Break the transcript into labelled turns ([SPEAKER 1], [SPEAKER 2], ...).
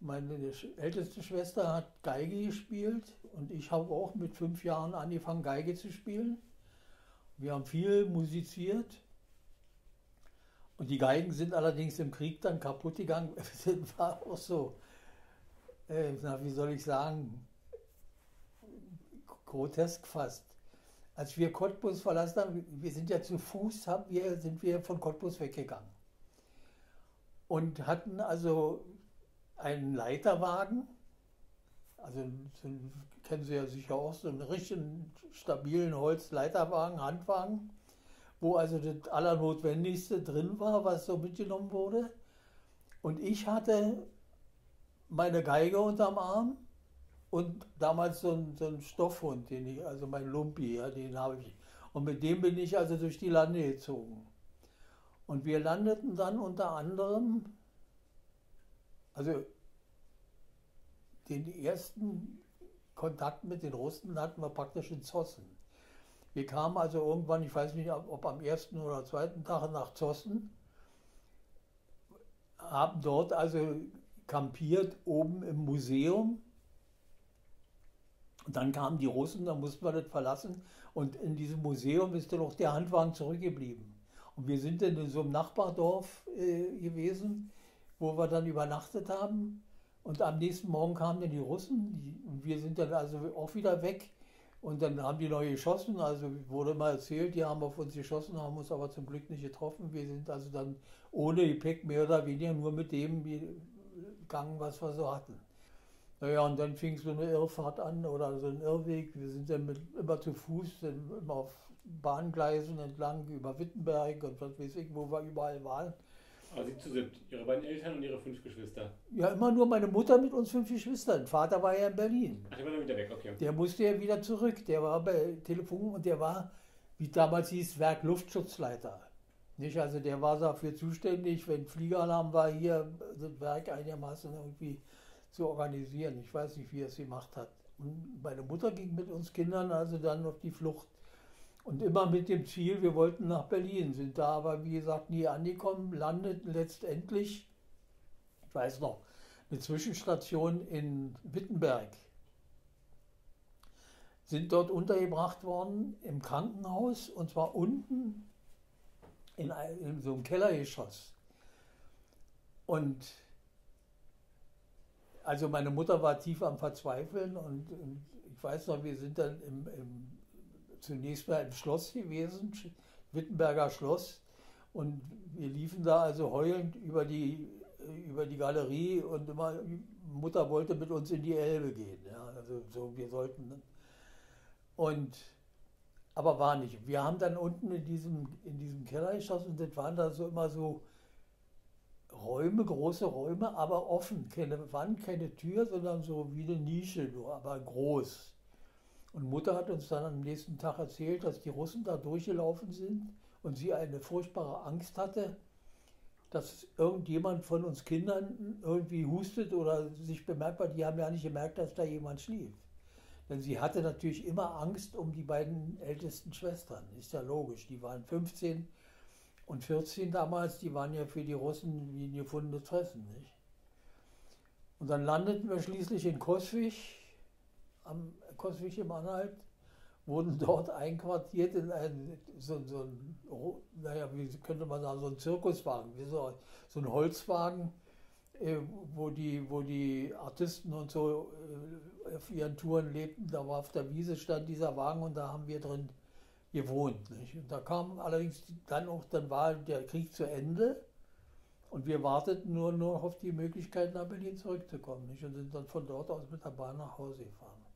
[SPEAKER 1] Meine älteste Schwester hat Geige gespielt und ich habe auch mit 5 Jahren angefangen, Geige zu spielen. Wir haben viel musiziert und die Geigen sind allerdings im Krieg dann kaputt gegangen. Das war auch so, wie soll ich sagen, grotesk fast. Als wir Cottbus verlassen haben, wir sind ja zu Fuß, sind wir von Cottbus weggegangen und hatten also einen Leiterwagen, also kennen Sie ja sicher auch, so einen richtigen stabilen Holzleiterwagen, Handwagen, wo also das Allernotwendigste drin war, was so mitgenommen wurde. Und ich hatte meine Geige unterm Arm und damals so einen Stoffhund, also mein Lumpi, ja, den habe ich. Und mit dem bin ich also durch die Lande gezogen. Und wir landeten dann unter anderem, also den ersten Kontakt mit den Russen hatten wir praktisch in Zossen. Wir kamen also irgendwann, ich weiß nicht, ob am ersten oder zweiten Tag nach Zossen, haben dort also kampiert oben im Museum. Und dann kamen die Russen, dann mussten wir das verlassen. Und in diesem Museum ist dann auch der Handwagen zurückgeblieben. Und wir sind dann in so einem Nachbardorf gewesen, wo wir dann übernachtet haben. Und am nächsten Morgen kamen dann die Russen und wir sind dann also auch wieder weg. Und dann haben die neu geschossen, also wurde mal erzählt, die haben auf uns geschossen, haben uns aber zum Glück nicht getroffen. Wir sind also dann ohne Gepäck mehr oder weniger nur mit dem gegangen, was wir so hatten. Naja, und dann fing so eine Irrfahrt an oder so ein Irrweg. Wir sind dann immer zu Fuß, dann immer auf Bahngleisen entlang über Wittenberg und was weiß ich, wo wir überall waren.
[SPEAKER 2] Aber Sie zu siebt, Ihre beiden Eltern und Ihre 5 Geschwister?
[SPEAKER 1] Ja, immer nur meine Mutter mit uns 5 Geschwistern. Vater war ja in Berlin.
[SPEAKER 2] Ach, der war dann wieder weg, okay.
[SPEAKER 1] Der musste ja wieder zurück. Der war bei Telefon und der war, wie damals hieß, Werk Luftschutzleiter. Nicht? Also der war dafür zuständig, wenn Fliegeralarm war, hier das Werk einigermaßen irgendwie zu organisieren. Ich weiß nicht, wie er es gemacht hat. Und meine Mutter ging mit uns Kindern also dann auf die Flucht. Und immer mit dem Ziel, wir wollten nach Berlin, sind da aber, wie gesagt, nie angekommen, landeten letztendlich, ich weiß noch, eine Zwischenstation in Wittenberg. Sind dort untergebracht worden im Krankenhaus und zwar unten in so einem Kellergeschoss. Und also meine Mutter war tief am Verzweifeln und ich weiß noch, wir sind dann zunächst mal im Schloss gewesen, Wittenberger Schloss, und wir liefen da also heulend über die Galerie und immer, Mutter wollte mit uns in die Elbe gehen, ja, also so, wir sollten, aber war nicht. Wir haben dann unten in diesem Keller geschossen und das waren da so immer so Räume, große Räume, aber offen, keine Wand, keine Tür, sondern so wie eine Nische, nur, aber groß. Und Mutter hat uns dann am nächsten Tag erzählt, dass die Russen da durchgelaufen sind und sie eine furchtbare Angst hatte, dass irgendjemand von uns Kindern irgendwie hustet oder sich bemerkbar, die haben ja nicht gemerkt, dass da jemand schlief. Denn sie hatte natürlich immer Angst um die beiden ältesten Schwestern, ist ja logisch, die waren 15 und 14 damals, die waren ja für die Russen wie ein gefundenes Fressen, nicht? Und dann landeten wir schließlich in Coswig, am Coswig im Anhalt, wurden dort einquartiert in naja, wie könnte man sagen, so ein Zirkuswagen, wie so ein Holzwagen, wo die Artisten und so auf ihren Touren lebten. Da war auf der Wiese stand dieser Wagen und da haben wir drin gewohnt. Nicht? Und da kam allerdings dann war der Krieg zu Ende und wir warteten nur noch auf die Möglichkeit, nach Berlin zurückzukommen. Nicht? Und sind dann von dort aus mit der Bahn nach Hause gefahren.